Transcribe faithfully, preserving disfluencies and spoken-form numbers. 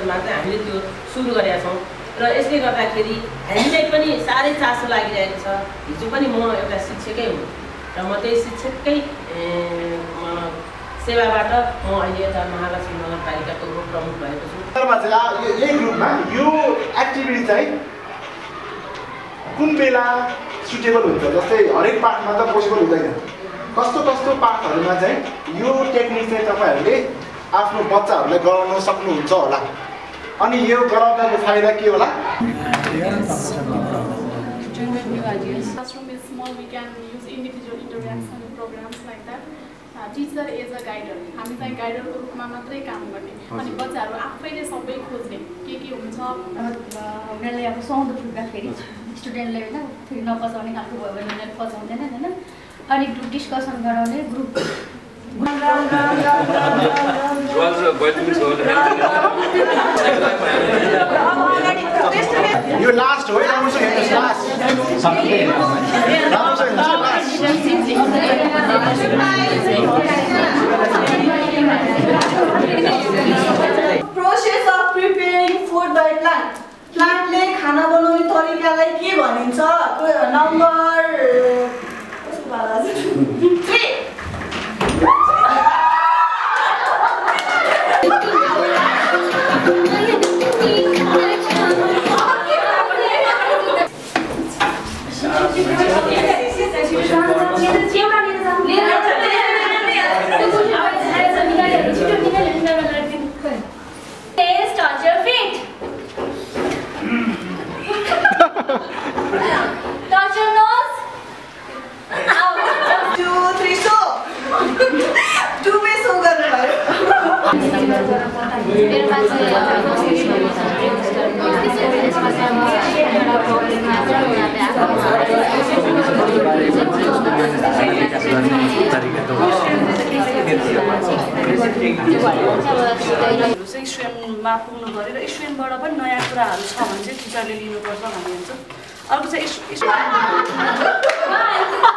सेसनमा चाहिँ हामीले त्यो सुरु गरेका छौँ र यसले गर्दाखेरि हामीलाई पनि साह्रै चासो लागिरहेको छ। हिजो पनि म एउटा शिक्षकै हुँ र म त्यही शिक्षककै सेवाबाट म अहिले यता महालक्ष्मी नगरपालिकाको प्रमुख भएको छु। यही ग्रुपमा यो एक्टिभिटी चाहिँ कुन बेला सुटेबल हुन्छ? जस्तै हरेक पाठमा त पोसिबल हुँदैन। कस्तो कस्तो पाठहरूमा चाहिँ यो टेक्निक चाहिँ तपाईँहरूले आफ्नो बच्चाहरूलाई गराउन सक्नुहुन्छ होला? अनि यो गराउँदाको फाइदा के होला? Classroom is small, we can use individual interaction programs like that. Teacher as a guider, हामी चाहिँ गाइडरको रूपमा मात्रै काम गर्ने अनि बच्चाहरू आफैले सबै खोज्ने के के हुन्छ। उनीहरूले अब सुहाउँदो फुट्दाखेरि स्टुडेन्टले होइन फेरि नपचाउने खालको भयो भने उनीहरूले पचाउँदैन होइन। अनि ग्रुप डिस्कसन गराउने ग्रुप यो लास्ट हो राम्रोसँग हेर्नुहोस् last Process of preparing food by plant. प्लान्टले खाना बनाउने तरिकालाई के भनिन्छ? नम्बर थ्री स्टुडेन्टमा पुग्नु पऱ्यो र स्टुडेन्टबाट पनि नयाँ कुराहरू छ भने चाहिँ टिचरले लिनुपर्छ भन्ने हुन्छ। अर्को चाहिँ